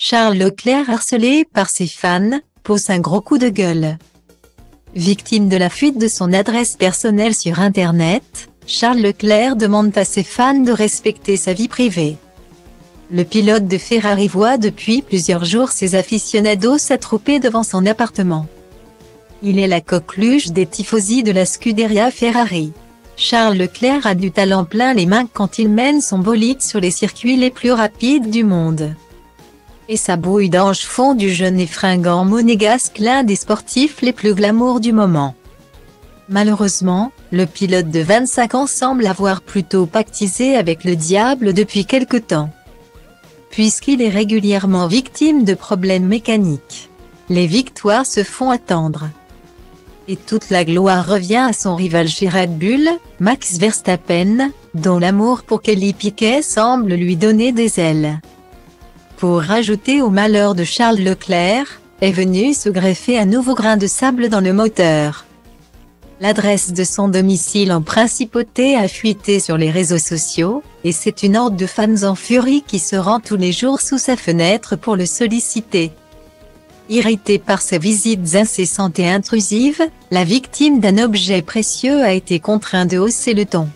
Charles Leclerc, harcelé par ses fans, pose un gros coup de gueule. Victime de la fuite de son adresse personnelle sur Internet, Charles Leclerc demande à ses fans de respecter sa vie privée. Le pilote de Ferrari voit depuis plusieurs jours ses aficionados s'attrouper devant son appartement. Il est la coqueluche des tifosi de la Scuderia Ferrari. Charles Leclerc a du talent plein les mains quand il mène son bolide sur les circuits les plus rapides du monde. Et sa bouille d'ange font du jeune et fringant monégasque l'un des sportifs les plus glamour du moment. Malheureusement, le pilote de 25 ans semble avoir plutôt pactisé avec le diable depuis quelque temps, puisqu'il est régulièrement victime de problèmes mécaniques. Les victoires se font attendre, et toute la gloire revient à son rival chez Red Bull, Max Verstappen, dont l'amour pour Kelly Piquet semble lui donner des ailes. Pour rajouter au malheur de Charles Leclerc, est venu se greffer un nouveau grain de sable dans le moteur. L'adresse de son domicile en principauté a fuité sur les réseaux sociaux, et c'est une horde de fans en furie qui se rend tous les jours sous sa fenêtre pour le solliciter. Irrité par ses visites incessantes et intrusives, la victime d'un objet précieux a été contraint de hausser le ton.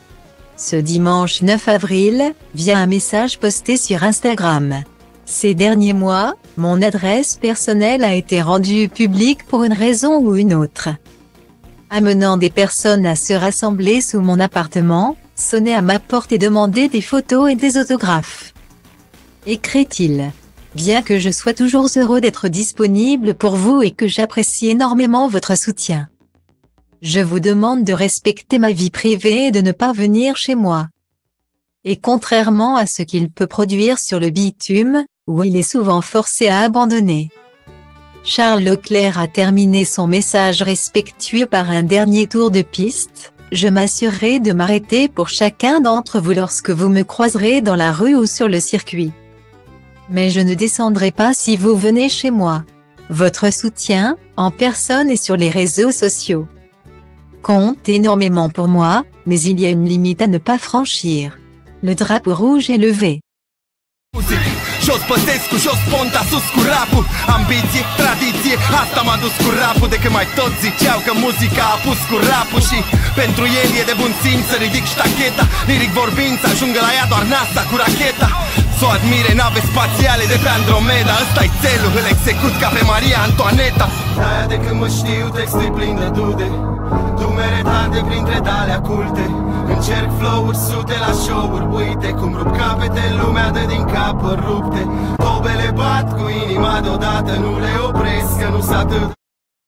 Ce dimanche 9 avril, via un message posté sur Instagram. Ces derniers mois, mon adresse personnelle a été rendue publique pour une raison ou une autre, amenant des personnes à se rassembler sous mon appartement, sonner à ma porte et demander des photos et des autographes. Écrit-il. Bien que je sois toujours heureux d'être disponible pour vous et que j'apprécie énormément votre soutien, je vous demande de respecter ma vie privée et de ne pas venir chez moi. Et contrairement à ce qu'il peut produire sur le bitume, où il est souvent forcé à abandonner. Charles Leclerc a terminé son message respectueux par un dernier tour de piste. Je m'assurerai de m'arrêter pour chacun d'entre vous lorsque vous me croiserez dans la rue ou sur le circuit. Mais je ne descendrai pas si vous venez chez moi. Votre soutien, en personne et sur les réseaux sociaux, compte énormément pour moi, mais il y a une limite à ne pas franchir. Le drapeau rouge est levé. Jos Băsescu, jos Ponta, sus cu rapul. Ambiție, tradiție, asta m-a dus cu rapul. De când mai toți ziceau că muzica a pus cu rapul. Și pentru el e de bun simț să ridic ștacheta. Liric vorbind să ajungă la ea doar NASA cu racheta. S-o admire nave spațiale de pe Andromeda. Ăsta-i țelul, îl execut ca pe Maria Antoaneta. De-aia de când mă știu, textul plin de dude, dumere tante printre dalea culte. Încerc flow-uri, sute la show-uri. Uite cum rup capete, lumea dă din cap rupte. Tobele bat cu inima deodată, nu le opresc că nu s-atât.